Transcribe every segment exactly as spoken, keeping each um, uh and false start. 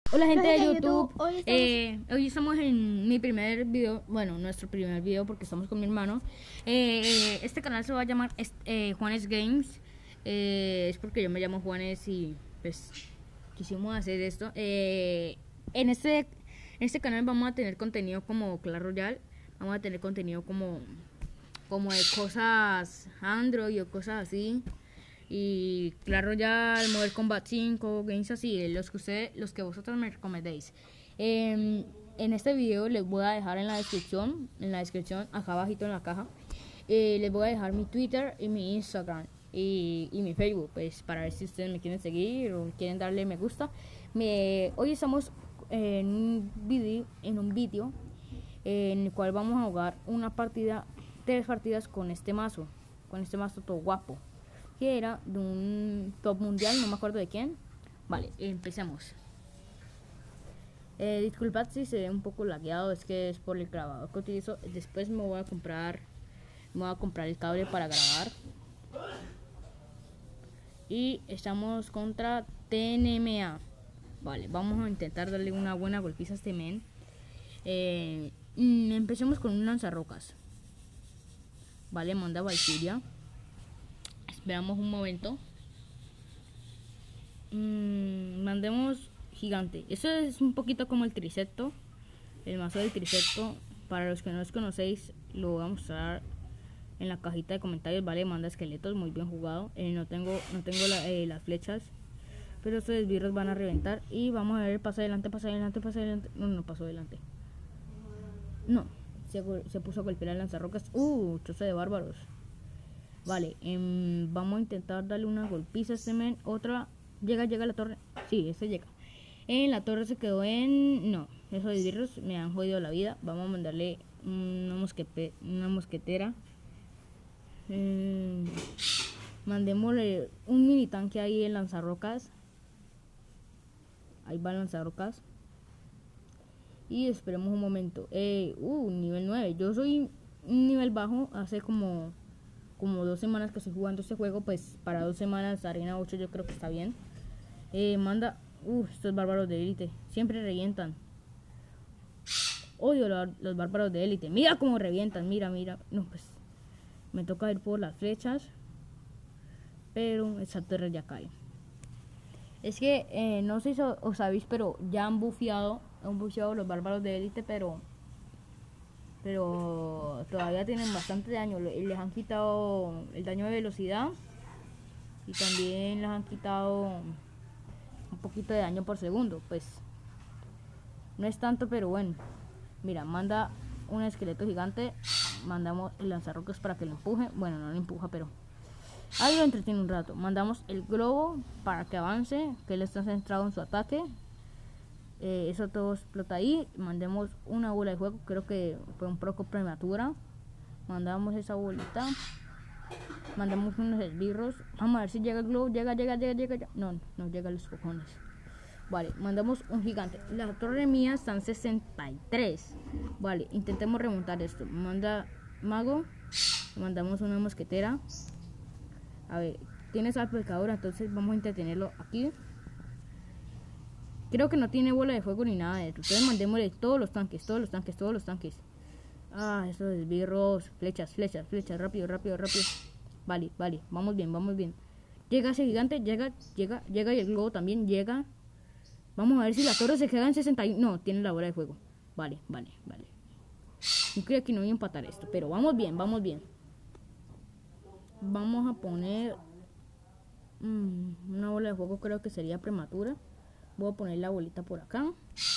Hola gente de Hola, YouTube, YouTube. Hoy estamos- Eh, hoy estamos en mi primer video, bueno, nuestro primer video porque estamos con mi hermano. Eh, este canal se va a llamar eh, Juanes Games, eh, es porque yo me llamo Juanes y pues quisimos hacer esto. Eh, en, este, en este canal vamos a tener contenido como Clash Royale, vamos a tener contenido como, como de cosas Android o cosas así. Y Clash Royale, Modern Combat cinco, games así, los que ustedes, los que vosotros me recomendéis. Eh, en este video les voy a dejar en la descripción, en la descripción acá abajito en la caja, eh, les voy a dejar mi Twitter y mi Instagram y, y mi Facebook, pues para ver si ustedes me quieren seguir o quieren darle me gusta. Me, hoy estamos en un video, en un vídeo en el cual vamos a jugar una partida, tres partidas con este mazo, con este mazo todo guapo, que era de un top mundial, no me acuerdo de quién. Vale, empecemos. Eh, disculpad si se ve un poco lagueado, es que es por el grabador que utilizo. Después me voy a comprar, me voy a comprar el cable para grabar. Y estamos contra T N M A. Vale, vamos a intentar darle una buena golpiza a este men. Eh, mm, empecemos con un lanzarrocas. Vale, manda Valkyria. Esperamos un momento. Mm, mandemos gigante. Eso es un poquito como el Tricepto. El mazo del Tricepto. Para los que no los conocéis, lo voy a mostrar en la cajita de comentarios. Vale, manda esqueletos, muy bien jugado. Eh, no tengo, no tengo la, eh, las flechas, pero estos esbirros van a reventar. Y vamos a ver, pasa adelante, pasa adelante, pasa adelante. No, no pasó adelante. No, se, se puso a golpear a lanzarrocas. Uh, choza de bárbaros. Vale, eh, vamos a intentar darle una golpiza a este men. Otra. Llega, llega a la torre. Sí, este llega. En la torre se quedó en... No, esos esbirros me han jodido la vida. Vamos a mandarle una, mosquete, una mosquetera. Eh, mandémosle un mini tanque ahí en lanzarrocas. Ahí va el lanzarrocas. Y esperemos un momento. Eh, uh, nivel nueve. Yo soy un nivel bajo. Hace como... Como dos semanas que estoy jugando este juego. Pues para dos semanas arena ocho yo creo que está bien. Eh, manda... Uh, estos bárbaros de élite. Siempre revientan. Odio lo, los bárbaros de élite. Mira cómo revientan. Mira, mira. No, pues... Me toca ir por las flechas. Pero esa torre ya cae. Es que eh, no sé si os sabéis, pero ya han bufeado. Han bufeado los bárbaros de élite, pero... Pero todavía tienen bastante daño. Les han quitado el daño de velocidad. Y también les han quitado un poquito de daño por segundo. Pues no es tanto, pero bueno. Mira, manda un esqueleto gigante. Mandamos el lanzarrocas para que lo empuje. Bueno, no lo empuja, pero ahí lo entretiene un rato. Mandamos el globo para que avance, que él está centrado en su ataque. Eh, eso todo explota ahí. Mandemos una bola de fuego. Creo que fue un poco prematura. Mandamos esa bolita. Mandamos unos esbirros. Vamos a ver si llega el globo. Llega, llega, llega, llega, llega. No, no llega a los cojones. Vale, mandamos un gigante. La torre mía está en sesenta y tres. Vale, intentemos remontar esto. Manda mago. Mandamos una mosquetera. A ver, tiene salpicadura, entonces vamos a entretenerlo aquí. Creo que no tiene bola de fuego ni nada de eso. Entonces mandémosle todos los tanques, todos los tanques, todos los tanques. Ah, esos esbirros. Flechas, flechas, flechas. Rápido, rápido, rápido. Vale, vale, vamos bien, vamos bien. Llega ese gigante, llega, llega, llega y el globo también llega. Vamos a ver si la torre se queda en sesenta y... No, tiene la bola de fuego. Vale, vale, vale. Yo creo que no voy a empatar esto, pero vamos bien, vamos bien. Vamos a poner... Mmm, una bola de fuego creo que sería prematura. Voy a poner la bolita por acá.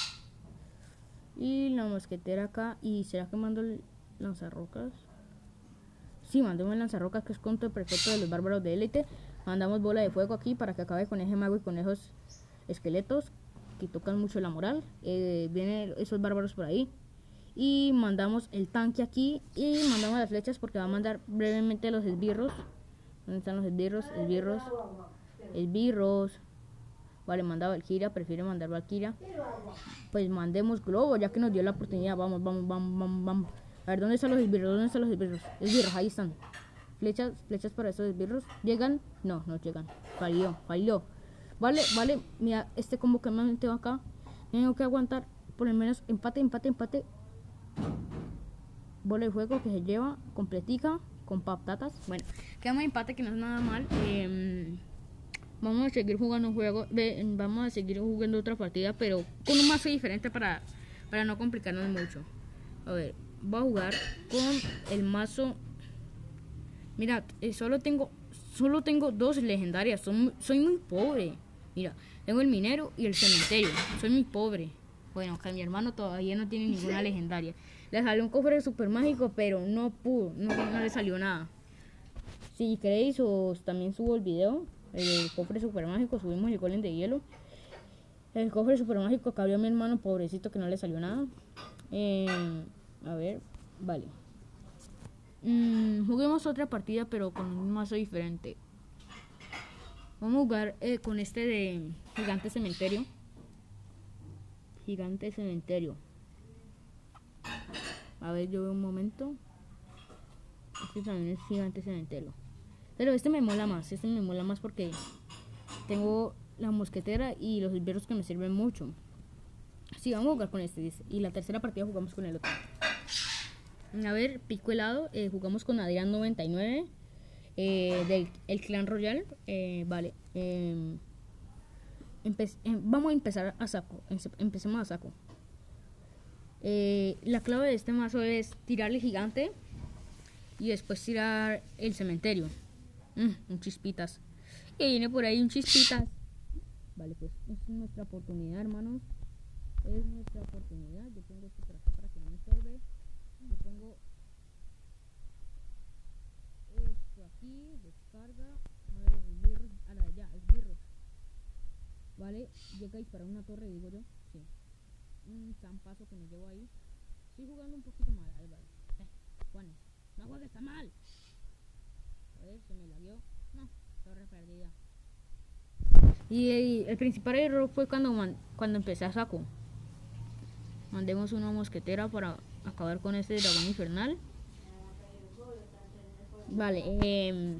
Y la mosquetera acá. ¿Y será que mando el lanzarrocas? Sí, mandemos el lanzarrocas, que es contra el perfecto de los bárbaros de élite. Mandamos bola de fuego aquí para que acabe con ese mago y con esos esqueletos que tocan mucho la moral. Eh, vienen esos bárbaros por ahí. Y mandamos el tanque aquí. Y mandamos las flechas porque va a mandar brevemente los esbirros. ¿Dónde están los esbirros? Esbirros. Esbirros. Vale, manda Valkyria, prefiere mandar Valkyria. Pues mandemos globo, ya que nos dio la oportunidad. Vamos, vamos, vamos, vamos, vamos. A ver, ¿dónde están los esbirros? ¿Dónde están los esbirros? Esbirros, ahí están. Flechas, flechas para esos esbirros. ¿Llegan? No, no llegan. Falló, falló. Vale, vale, mira, este combo que me metió acá. Tengo que aguantar por lo menos empate, empate, empate. Bola de fuego que se lleva completica con patatas. Bueno, quedamos empate que no es nada mal. Eh, vamos a seguir jugando un juego. De, vamos a seguir jugando otra partida, pero con un mazo diferente para, para no complicarnos mucho. A ver, voy a jugar con el mazo. Mirad, eh, solo tengo solo tengo dos legendarias. Soy, soy muy pobre. Mira, tengo el minero y el cementerio. Soy muy pobre. Bueno, que mi hermano todavía no tiene ninguna legendaria. Le salió un cofre super mágico, pero no pudo, no, no le salió nada. Si queréis, os también subo el video. El cofre super mágico, subimos el golem de hielo. El cofre super mágico que abrió mi hermano, pobrecito, que no le salió nada. Eh, a ver, vale. Mm, juguemos otra partida, pero con un mazo diferente. Vamos a jugar eh, con este de gigante cementerio. Gigante cementerio. A ver, yo veo un momento. Este también es gigante cementerio. Pero este me mola más. Este me mola más porque tengo la mosquetera y los esbirros que me sirven mucho. Sí, vamos a jugar con este, dice. Y la tercera partida jugamos con el otro. A ver, pico helado, eh, jugamos con Adrián noventa y nueve eh, del el Clan Royal. Eh, vale, eh, empe eh, vamos a empezar a saco. Empecemos a saco. Eh, la clave de este mazo es tirar el gigante y después tirar el cementerio. Mm, un chispitas. Y viene por ahí un chispitas. Vale, pues esta es nuestra oportunidad, hermanos. Es nuestra oportunidad. Yo pongo esto por acá para que no me estorbe. Yo pongo esto aquí, descarga, a ver, esbirros, a la de allá, esbirros. Vale, llega a disparar una torre, digo yo, sí. Un zampazo que me llevo ahí. Estoy jugando un poquito mal, ahí vale. Eh, Juanes, no juegues tan mal. A ver, se me la dio. No, torre perdida. Y el, el principal error fue cuando, man, cuando empecé a saco. Mandemos una mosquetera para acabar con este dragón infernal. Vale, eh,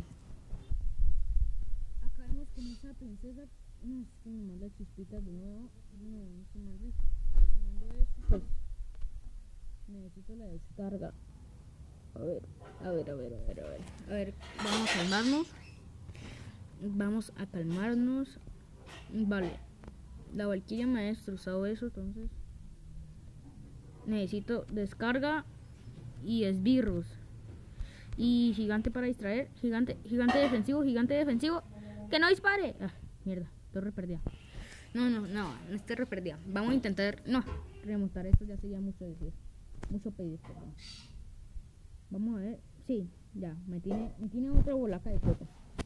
acabemos con esa princesa. No, es que me manda chispitas de nuevo. No, no se manda, se manda esto. Pues necesito la descarga. A ver, a ver, a ver, a ver, a ver. A ver, vamos a calmarnos. Vamos a calmarnos. Vale, la Valkyria me ha destrozado eso, entonces necesito descarga y esbirros y gigante para distraer, gigante, gigante defensivo, gigante defensivo, que no dispare. Ah, mierda, torre perdida. No, no, no, no es torre perdida. Vamos a intentar, no, remontar esto ya sería mucho decir, mucho pedir, perdón. Vamos a ver, sí, ya, me tiene, me tiene otra bolaca de coco.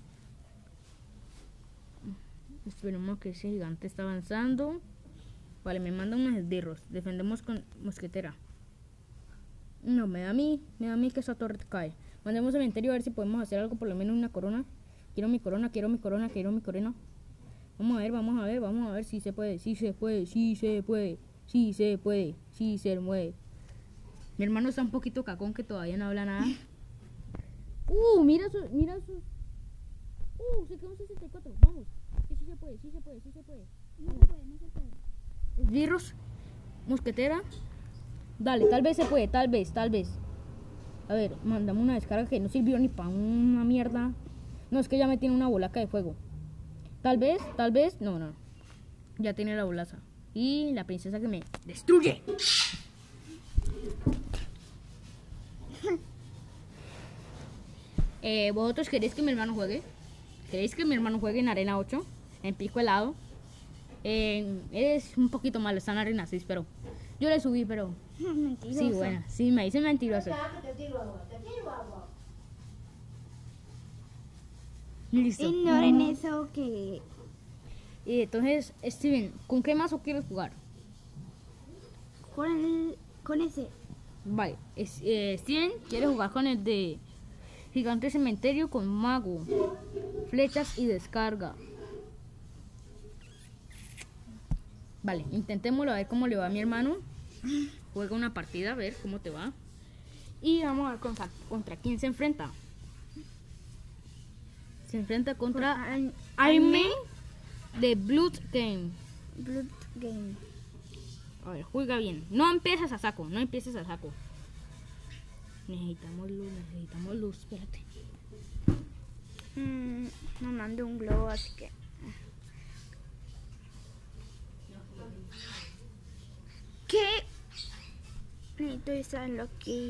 Esperemos que ese gigante está avanzando. Vale, me manda unos esbirros. Defendemos con mosquetera. No, me da a mí, me da a mí que esa torre cae. Mandemos cementerio a ver si podemos hacer algo, por lo menos una corona. Quiero mi corona, quiero mi corona, quiero mi corona. Vamos a ver, vamos a ver, vamos a ver si se puede, si se puede, si se puede, si se puede, si se mueve. Mi hermano está un poquito cacón que todavía no habla nada. Uh, mira su, mira su. Uh, se quedó un sesenta y cuatro, vamos. Sí, sí se puede, sí se puede, sí se puede. No se puede, no se puede. Esbirros, mosquetera. Dale, tal vez se puede, tal vez, tal vez. A ver, mandamos una descarga que no sirvió ni para una mierda. No, es que ya me tiene una bolaca de fuego. Tal vez, tal vez, no, no. Ya tiene la bolaza. Y la princesa que me destruye. eh, ¿Vosotros queréis que mi hermano juegue? ¿Queréis que mi hermano juegue en arena ocho? En pico helado. Eh, es un poquito malo, está en arena seis, pero yo le subí, pero Mentiroso. sí, bueno, sí, me dicen mentiroso. Listo. Ignoren eso que... Y entonces, Steven, ¿con qué mazo quieres jugar? Con el... Con ese. Vale, es, eh, Steven quiere jugar con el de gigante cementerio con mago, flechas y descarga. Vale, intentémoslo a ver cómo le va a mi hermano. Juega una partida, a ver cómo te va. Y vamos a ver contra, contra quién se enfrenta. Se enfrenta contra Aime de Blood Game. Blood Game. A ver, juega bien. No empieces a saco, no empieces a saco. Necesitamos luz, necesitamos luz, espérate. Mm, no mandé un globo, así que... ¿Qué? Necesito estarlo aquí.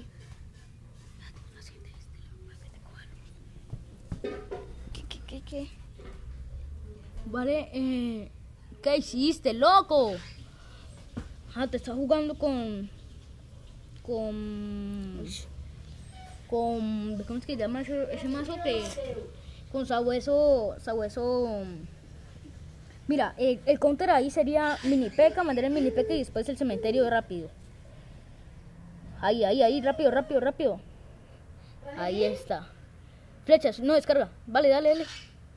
¿Qué, qué, qué, qué? Vale, eh, ¿qué hiciste, loco? Ah, te estás jugando con... Con... Con... ¿Cómo es que se llama ese, ese mazo que...? Con sabueso... Sabueso... Mira, el, el counter ahí sería mini peca, mandar el mini peca y después el cementerio rápido. Ahí, ahí, ahí, rápido, rápido, rápido. Ahí está. Flechas, no descarga. Vale, dale, dale.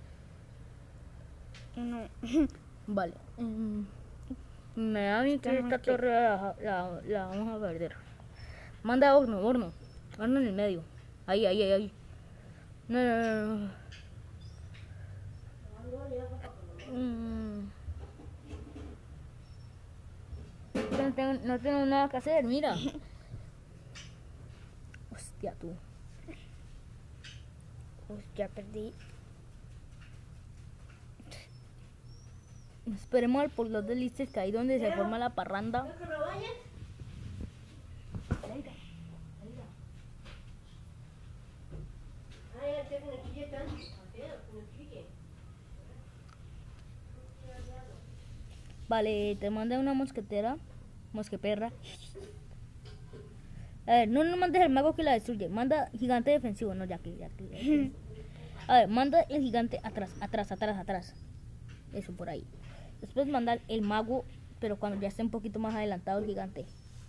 No. Vale. Mm, me da bien que esta torre la, la, la vamos a perder. Manda horno, horno. Horno en el medio. Ahí, ahí, ahí, ahí. No, no, no, no. Mm. No tengo, no tengo nada que hacer, mira. Hostia, tú. Pues ya perdí. Esperemos al por los delices que ahí donde se forma la parranda. Vale, te manda una mosquetera. Mosqueperra. A ver, no, no mandes el mago que la destruye. Manda gigante defensivo. No, ya que, ya que. Ya que. A ver, manda el gigante atrás, atrás, atrás, atrás. Eso, por ahí. Después mandar el mago, pero cuando ya esté un poquito más adelantado el gigante.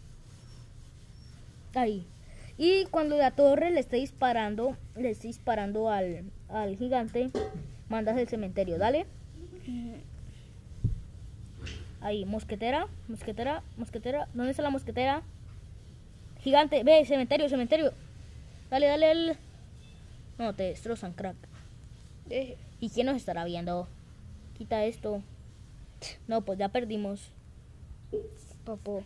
Ahí. Y cuando la torre le esté disparando, le esté disparando al, al gigante, mandas el cementerio, dale. Ahí, mosquetera, mosquetera, mosquetera. ¿Dónde está la mosquetera? Gigante, ve, cementerio, cementerio. Dale, dale, dale. No, te destrozan, crack. Eh, ¿Y quién nos estará viendo? Quita esto. No, pues ya perdimos. Popo.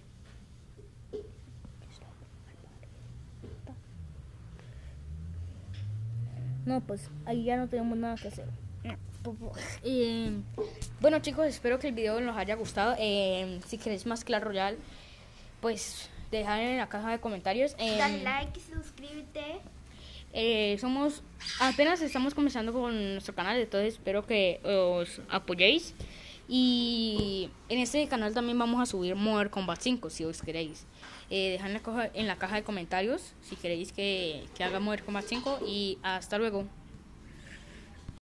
No, pues ahí ya no tenemos nada que hacer. Popo. Eh, bueno, chicos, espero que el video nos haya gustado. Eh, si queréis más Clash Royale, pues dejad en la caja de comentarios. Eh, Dale like y suscríbete. eh, somos apenas estamos comenzando con nuestro canal, entonces espero que os apoyéis. Y en este canal también vamos a subir Modern Combat cinco si os queréis. Eh, dejad en la, caja, en la caja de comentarios si queréis que, que haga Modern Combat cinco. Y hasta luego.